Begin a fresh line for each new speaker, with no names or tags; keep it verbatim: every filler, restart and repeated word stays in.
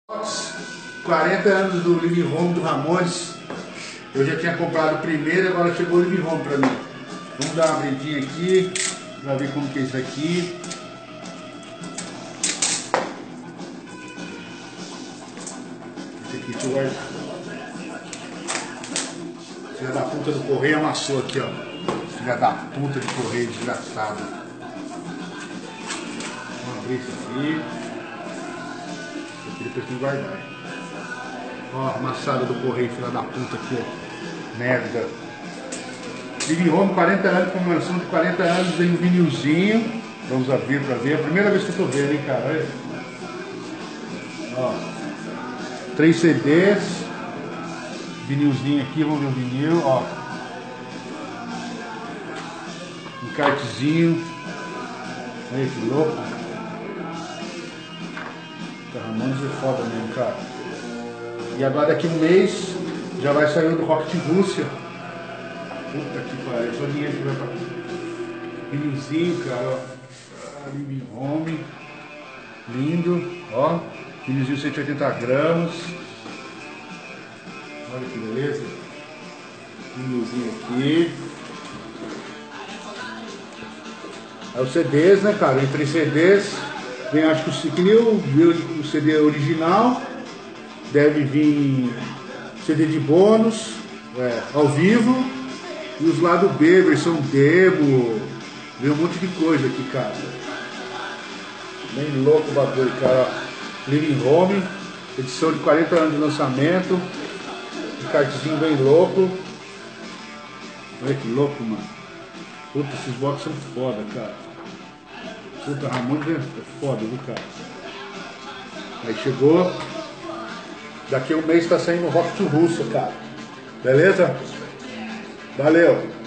quarenta anos do Living Home do Ramones. Eu já tinha comprado o primeiro, agora chegou o Living Home pra mim. Vamos dar uma abridinha aqui pra ver como que é isso aqui. Esse aqui, deixa eu guardar. Filha da puta do correio amassou aqui, ó. Filha da puta de correio, desgraçado. Vamos abrir isso aqui. Isso aqui depois tem que guardar. Ó, amassada do correio, filha da puta aqui, ó. Merda. Living Home, quarenta anos, comemoração de quarenta anos, vem um vinilzinho. Vamos abrir pra ver. É a primeira vez que eu tô vendo, hein, cara. Olha. Ó. Três C Ds. Vinilzinho aqui, vamos ver o vinil, ó. Um cartezinho. Olha que louco. Tá, Ramones é foda mesmo, cara. E agora daqui um mês já vai sair o do Rock de Rússia. Puta que pariu, só dinheiro que vai pra vinilzinho, cara, ó. Living Home. Lindo, ó. Vinilzinho cento e oitenta gramas. Olha que beleza. Vinilzinho aqui. É os C Ds, né, cara? Em três C Ds. Vem, acho que que nem o, o C D original. Deve vir C D de bônus, é, ao vivo. E os lados B, versão demo. Vem um monte de coisa aqui, cara. Bem louco o bagulho, cara. Living Home. Edição de quarenta anos de lançamento. Um cartezinho bem louco. Olha que louco, mano. Puta, esses box são foda, cara. Puta, Ramones é foda, viu, cara? Aí chegou. Daqui a um mês tá saindo o Rock to Rússia, cara. Beleza? Valeu!